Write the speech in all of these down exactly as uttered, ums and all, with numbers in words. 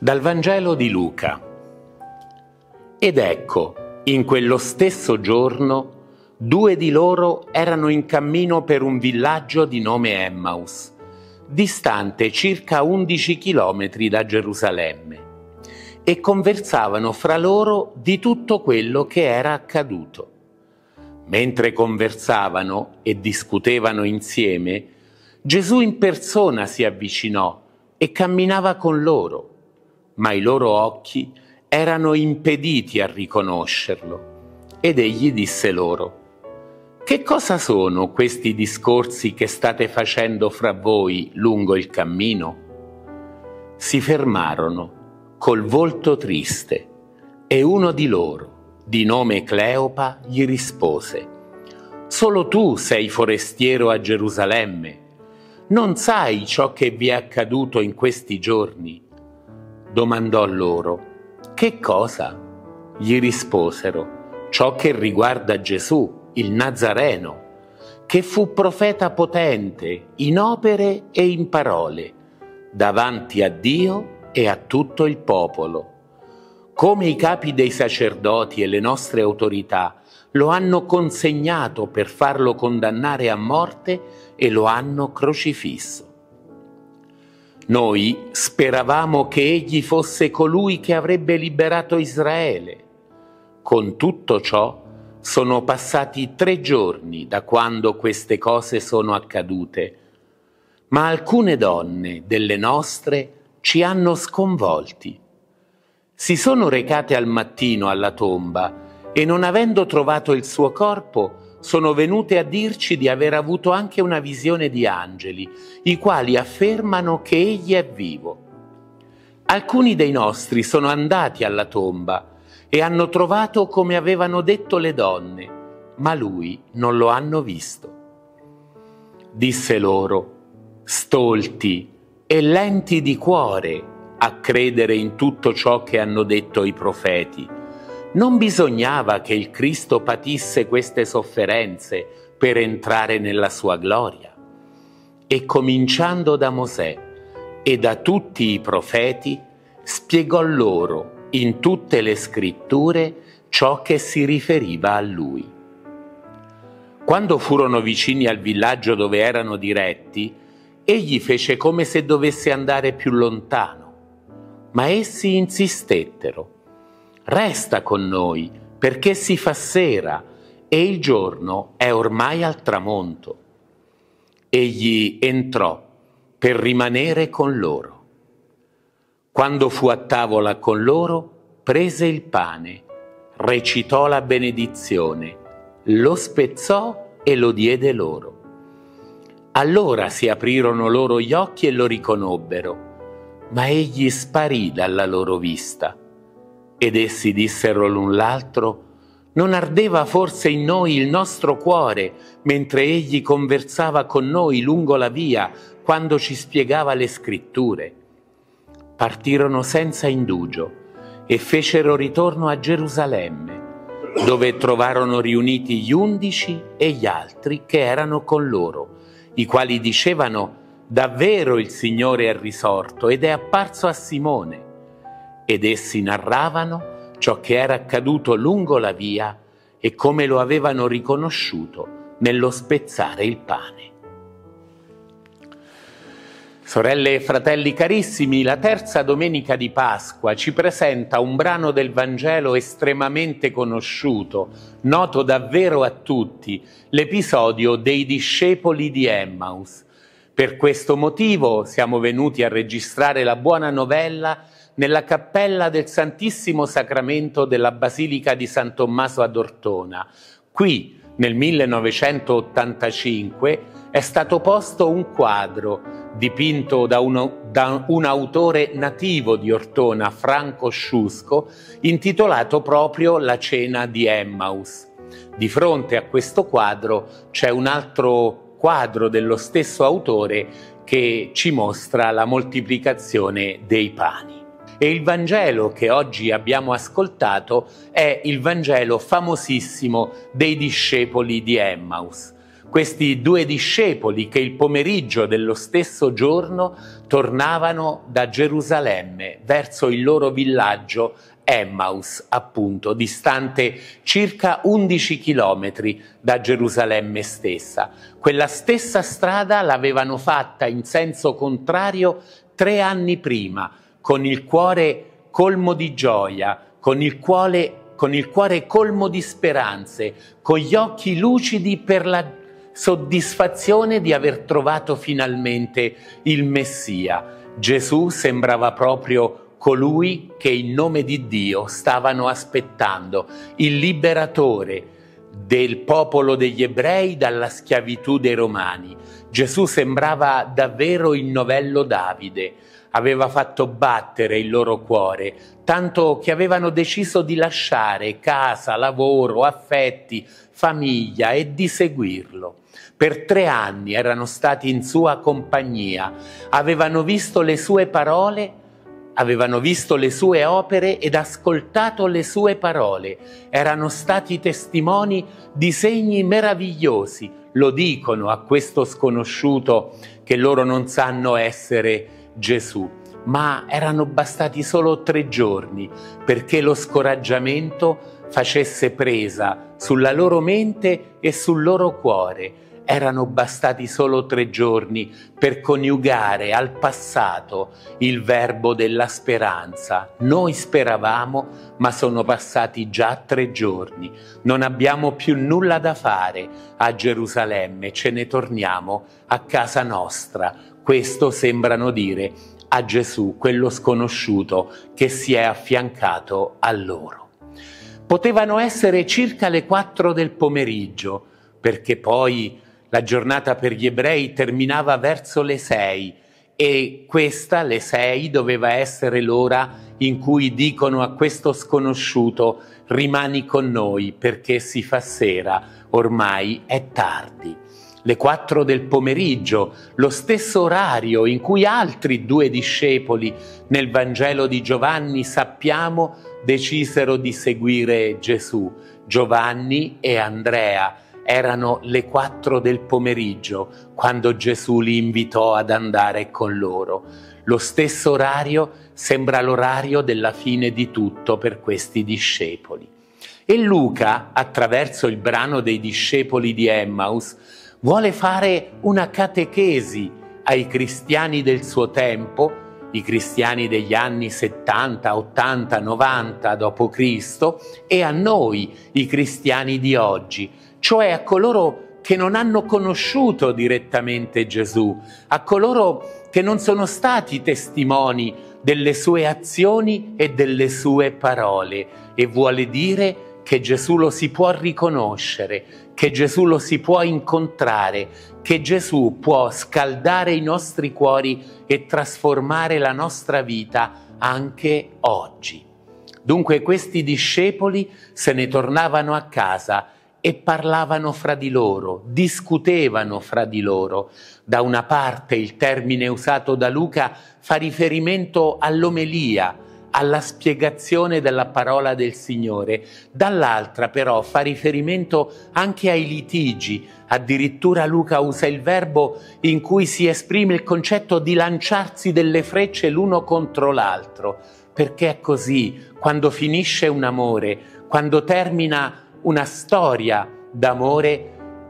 Dal Vangelo di Luca. Ed ecco, in quello stesso giorno, due di loro erano in cammino per un villaggio di nome Emmaus, distante circa undici chilometri da Gerusalemme, e conversavano fra loro di tutto quello che era accaduto. Mentre conversavano e discutevano insieme, Gesù in persona si avvicinò e camminava con loro, ma i loro occhi erano impediti a riconoscerlo. Ed egli disse loro: «Che cosa sono questi discorsi che state facendo fra voi lungo il cammino?» Si fermarono col volto triste e uno di loro, di nome Cleopa, gli rispose: «Solo tu sei forestiero a Gerusalemme? Non sai ciò che vi è accaduto in questi giorni?» Domandò loro: «Che cosa?» Gli risposero: «Ciò che riguarda Gesù, il Nazareno, che fu profeta potente in opere e in parole, davanti a Dio e a tutto il popolo. Come i capi dei sacerdoti e le nostre autorità lo hanno consegnato per farlo condannare a morte e lo hanno crocifisso. Noi speravamo che egli fosse colui che avrebbe liberato Israele. Con tutto ciò sono passati tre giorni da quando queste cose sono accadute, ma alcune donne delle nostre ci hanno sconvolti. Si sono recate al mattino alla tomba e, non avendo trovato il suo corpo, sono venute a dirci di aver avuto anche una visione di angeli, i quali affermano che egli è vivo. Alcuni dei nostri sono andati alla tomba e hanno trovato come avevano detto le donne, ma lui non lo hanno visto». Disse loro: «Stolti e lenti di cuore a credere in tutto ciò che hanno detto i profeti. Non bisognava che il Cristo patisse queste sofferenze per entrare nella sua gloria?» E cominciando da Mosè e da tutti i profeti, spiegò loro in tutte le scritture ciò che si riferiva a lui. Quando furono vicini al villaggio dove erano diretti, egli fece come se dovesse andare più lontano, ma essi insistettero: «Resta con noi, perché si fa sera e il giorno è ormai al tramonto». Egli entrò per rimanere con loro. Quando fu a tavola con loro, prese il pane, recitò la benedizione, lo spezzò e lo diede loro. Allora si aprirono loro gli occhi e lo riconobbero, ma egli sparì dalla loro vista. Ed essi dissero l'un l'altro: «Non ardeva forse in noi il nostro cuore mentre egli conversava con noi lungo la via, quando ci spiegava le scritture?» Partirono senza indugio e fecero ritorno a Gerusalemme, dove trovarono riuniti gli undici e gli altri che erano con loro, i quali dicevano: «Davvero il Signore è risorto ed è apparso a Simone». Ed essi narravano ciò che era accaduto lungo la via e come lo avevano riconosciuto nello spezzare il pane. Sorelle e fratelli carissimi, la terza domenica di Pasqua ci presenta un brano del Vangelo estremamente conosciuto, noto davvero a tutti, l'episodio dei discepoli di Emmaus. Per questo motivo siamo venuti a registrare la buona novella nella cappella del Santissimo Sacramento della Basilica di San Tommaso ad Ortona. Qui, nel millenovecentottantacinque, è stato posto un quadro dipinto da, uno, da un autore nativo di Ortona, Franco Sciusco, intitolato proprio La cena di Emmaus. Di fronte a questo quadro c'è un altro quadro dello stesso autore che ci mostra la moltiplicazione dei pani. E il Vangelo che oggi abbiamo ascoltato è il Vangelo famosissimo dei discepoli di Emmaus. questi due discepoli che il pomeriggio dello stesso giorno tornavano da Gerusalemme verso il loro villaggio Emmaus, appunto, distante circa undici chilometri da Gerusalemme stessa. Quella stessa strada l'avevano fatta in senso contrario tre anni prima, con il cuore colmo di gioia, con il cuore, con il cuore colmo di speranze, con gli occhi lucidi per la soddisfazione di aver trovato finalmente il Messia. Gesù sembrava proprio colui che in nome di Dio stavano aspettando, il liberatore del popolo degli ebrei dalla schiavitù dei romani. Gesù sembrava davvero il novello Davide, aveva fatto battere il loro cuore, tanto che avevano deciso di lasciare casa, lavoro, affetti, famiglia e di seguirlo. Per tre anni erano stati in sua compagnia, avevano visto le sue parole, avevano visto le sue opere ed ascoltato le sue parole. Erano stati testimoni di segni meravigliosi. Lo dicono a questo sconosciuto che loro non sanno essere Gesù. Ma erano bastati solo tre giorni perché lo scoraggiamento facesse presa sulla loro mente e sul loro cuore. Erano bastati solo tre giorni per coniugare al passato il verbo della speranza. Noi speravamo, ma sono passati già tre giorni. Non abbiamo più nulla da fare a Gerusalemme, ce ne torniamo a casa nostra. Questo sembrano dire a Gesù, quello sconosciuto che si è affiancato a loro. Potevano essere circa le quattro del pomeriggio, perché poi la giornata per gli ebrei terminava verso le sei e questa, le sei, doveva essere l'ora in cui dicono a questo sconosciuto rimani con noi perché si fa sera, ormai è tardi. Le quattro del pomeriggio, lo stesso orario in cui altri due discepoli nel Vangelo di Giovanni sappiamo decisero di seguire Gesù, Giovanni e Andrea. Erano le quattro del pomeriggio quando Gesù li invitò ad andare con loro. Lo stesso orario sembra l'orario della fine di tutto per questi discepoli. E Luca, attraverso il brano dei discepoli di Emmaus, vuole fare una catechesi ai cristiani del suo tempo, i cristiani degli anni settanta, ottanta, novanta dopo Cristo e a noi, i cristiani di oggi, cioè a coloro che non hanno conosciuto direttamente Gesù, a coloro che non sono stati testimoni delle sue azioni e delle sue parole, e vuole dire che Gesù lo si può riconoscere, che Gesù lo si può incontrare, che Gesù può scaldare i nostri cuori e trasformare la nostra vita anche oggi. Dunque questi discepoli se ne tornavano a casa e parlavano fra di loro, discutevano fra di loro. Da una parte il termine usato da Luca fa riferimento all'omelia, alla spiegazione della parola del Signore, dall'altra però fa riferimento anche ai litigi. Addirittura Luca usa il verbo in cui si esprime il concetto di lanciarsi delle frecce l'uno contro l'altro, perché è così, quando finisce un amore, quando termina una storia d'amore,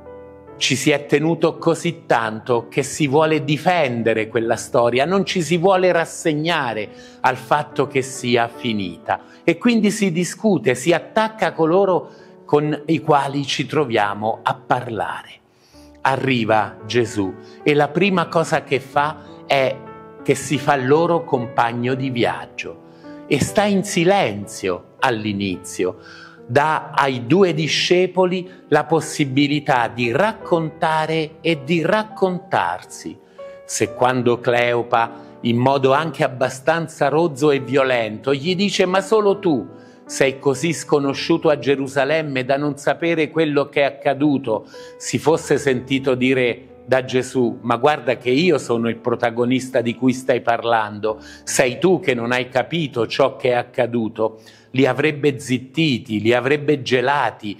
ci si è tenuto così tanto che si vuole difendere quella storia, non ci si vuole rassegnare al fatto che sia finita e quindi si discute, si attacca coloro con i quali ci troviamo a parlare. Arriva Gesù e la prima cosa che fa è che si fa loro compagno di viaggio e sta in silenzio all'inizio. Dà ai due discepoli la possibilità di raccontare e di raccontarsi. Se quando Cleopa, in modo anche abbastanza rozzo e violento, gli dice «Ma solo tu sei così sconosciuto a Gerusalemme da non sapere quello che è accaduto», si fosse sentito dire da Gesù «Ma guarda che io sono il protagonista di cui stai parlando, sei tu che non hai capito ciò che è accaduto», li avrebbe zittiti, li avrebbe gelati,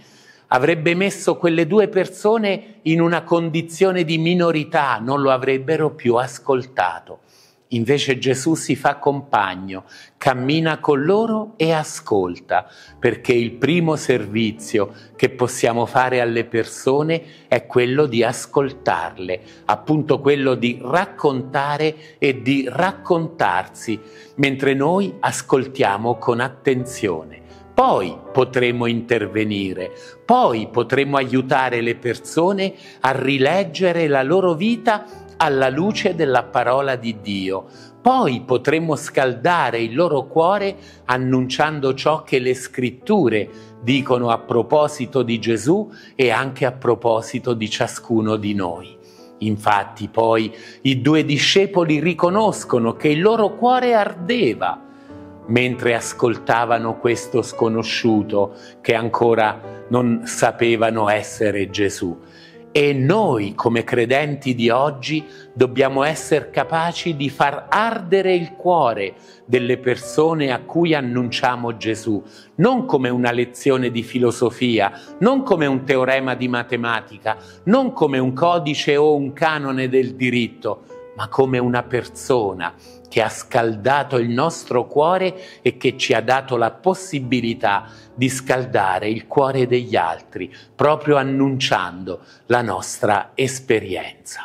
avrebbe messo quelle due persone in una condizione di minorità, non lo avrebbero più ascoltato. Invece Gesù si fa compagno, cammina con loro e ascolta, perché il primo servizio che possiamo fare alle persone è quello di ascoltarle, appunto quello di raccontare e di raccontarsi, mentre noi ascoltiamo con attenzione. Poi potremo intervenire, poi potremo aiutare le persone a rileggere la loro vita alla luce della parola di Dio. Poi potremo scaldare il loro cuore annunciando ciò che le scritture dicono a proposito di Gesù e anche a proposito di ciascuno di noi. Infatti poi i due discepoli riconoscono che il loro cuore ardeva mentre ascoltavano questo sconosciuto che ancora non sapevano essere Gesù. E noi, come credenti di oggi, dobbiamo essere capaci di far ardere il cuore delle persone a cui annunciamo Gesù, non come una lezione di filosofia, non come un teorema di matematica, non come un codice o un canone del diritto, ma come una persona che ha scaldato il nostro cuore e che ci ha dato la possibilità di scaldare il cuore degli altri, proprio annunciando la nostra esperienza.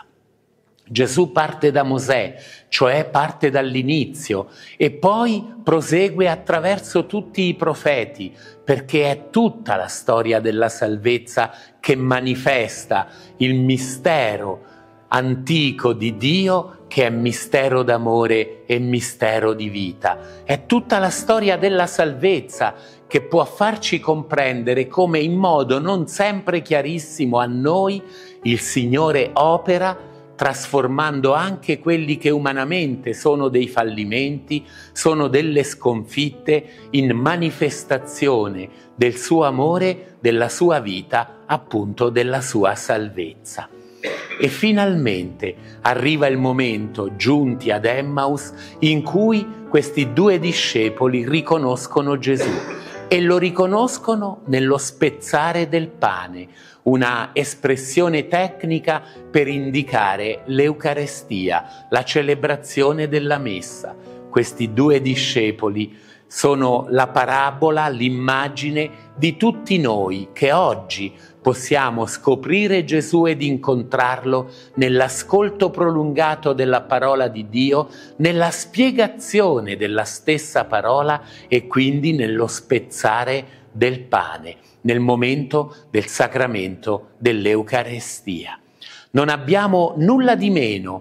Gesù parte da Mosè, cioè parte dall'inizio, e poi prosegue attraverso tutti i profeti, perché è tutta la storia della salvezza che manifesta il mistero antico di Dio, che è mistero d'amore e mistero di vita. È tutta la storia della salvezza che può farci comprendere come in modo non sempre chiarissimo a noi il Signore opera, trasformando anche quelli che umanamente sono dei fallimenti, sono delle sconfitte, in manifestazione del suo amore, della sua vita, appunto della sua salvezza. E finalmente arriva il momento, giunti ad Emmaus, in cui questi due discepoli riconoscono Gesù e lo riconoscono nello spezzare del pane, una espressione tecnica per indicare l'Eucarestia, la celebrazione della Messa. Questi due discepoli sono la parabola, l'immagine di tutti noi che oggi possiamo scoprire Gesù ed incontrarlo nell'ascolto prolungato della parola di Dio, nella spiegazione della stessa parola e quindi nello spezzare del pane, nel momento del sacramento dell'Eucarestia. Non abbiamo nulla di meno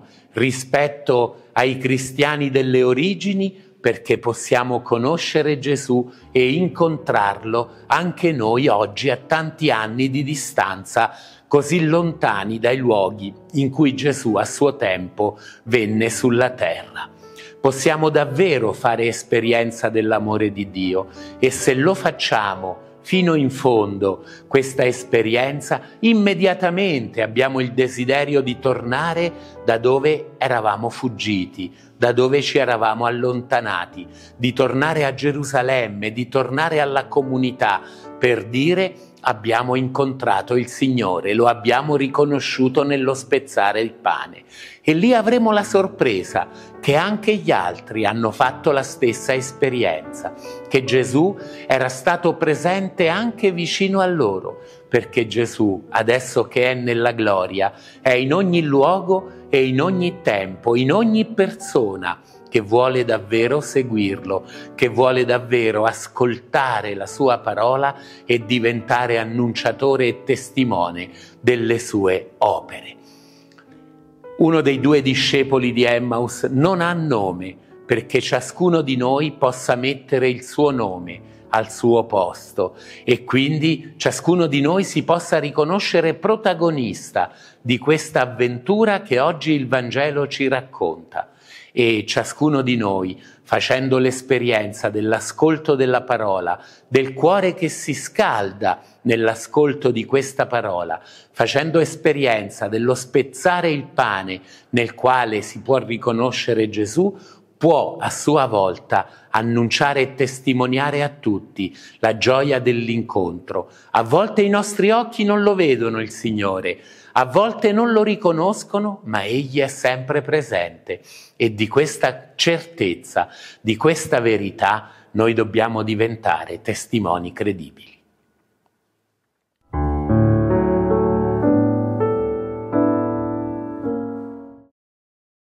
rispetto ai cristiani delle origini, perché possiamo conoscere Gesù e incontrarlo anche noi oggi a tanti anni di distanza, così lontani dai luoghi in cui Gesù a suo tempo venne sulla terra. Possiamo davvero fare esperienza dell'amore di Dio e se lo facciamo fino in fondo questa esperienza, immediatamente abbiamo il desiderio di tornare da dove eravamo fuggiti, da dove ci eravamo allontanati, di tornare a Gerusalemme, di tornare alla comunità per dire: abbiamo incontrato il Signore, lo abbiamo riconosciuto nello spezzare il pane. E lì avremo la sorpresa che anche gli altri hanno fatto la stessa esperienza, che Gesù era stato presente anche vicino a loro, perché Gesù, adesso che è nella gloria, è in ogni luogo e in ogni tempo, in ogni persona che vuole davvero seguirlo, che vuole davvero ascoltare la sua parola e diventare annunciatore e testimone delle sue opere. Uno dei due discepoli di Emmaus non ha nome, perché ciascuno di noi possa mettere il suo nome al suo posto e quindi ciascuno di noi si possa riconoscere protagonista di questa avventura che oggi il Vangelo ci racconta. E ciascuno di noi, facendo l'esperienza dell'ascolto della parola, del cuore che si scalda nell'ascolto di questa parola, facendo esperienza dello spezzare il pane nel quale si può riconoscere Gesù, può a sua volta annunciare e testimoniare a tutti la gioia dell'incontro. A volte i nostri occhi non lo vedono il Signore, a volte non lo riconoscono, ma Egli è sempre presente e di questa certezza, di questa verità, noi dobbiamo diventare testimoni credibili.